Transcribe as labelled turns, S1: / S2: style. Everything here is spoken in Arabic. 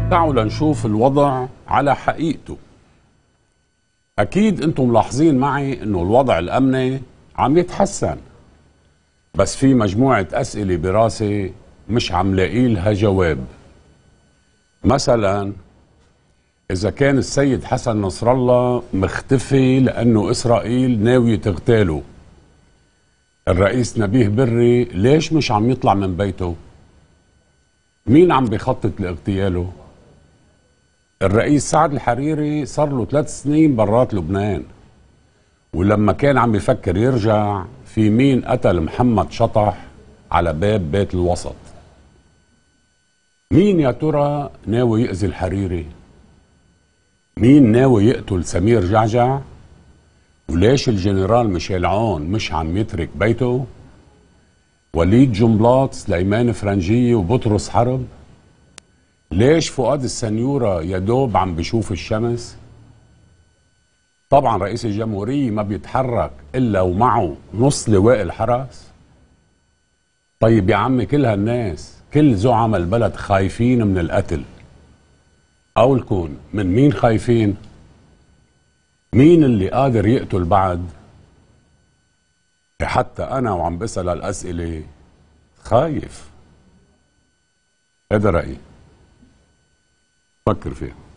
S1: تعالوا لنشوف الوضع على حقيقته. أكيد أنتم ملاحظين معي أنه الوضع الأمني عم يتحسن، بس في مجموعة أسئلة براسي مش عم لاقي لها جواب. مثلا إذا كان السيد حسن نصر الله مختفي لأنه إسرائيل ناوية تغتاله، الرئيس نبيه بري ليش مش عم يطلع من بيته؟ مين عم بيخطط لاغتياله؟ الرئيس سعد الحريري صار له 3 سنين برات لبنان، ولما كان عم يفكر يرجع، في مين قتل محمد شطح على باب بيت الوسط؟ مين يا ترى ناوي يأذي الحريري؟ مين ناوي يقتل سمير جعجع؟ وليش الجنرال ميشيل عون مش عم يترك بيته؟ وليد جنبلاط، سليمان فرنجية وبطرس حرب؟ ليش فؤاد السنيورة يدوب عم بشوف الشمس؟ طبعا رئيس الجمهورية ما بيتحرك إلا ومعه نص لواء الحرس. طيب يا عمي، كل هالناس، كل زعماء البلد خايفين من القتل. قولكن من مين خايفين؟ مين اللي قادر يقتل بعد؟ حتى أنا وعم بسأل هالأسئلة خايف. هذا رأيي، فكر فيها.